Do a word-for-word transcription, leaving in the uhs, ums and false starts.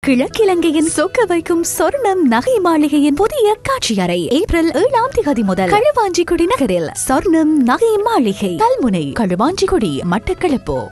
கிழக்கிழங்கையின் சொக்க வைக்கும் சொர்ணம் நகை மாளிகையின் புதிய காட்சி அறை ஏப்ரல் ஏழாம் தேதி முதல் களுவாஞ்சிக்குடி நகரில் சொர்ணம் நகை மாளிகை கல்முனை களுவாஞ்சிக்குடி மட்டக்களப்பு.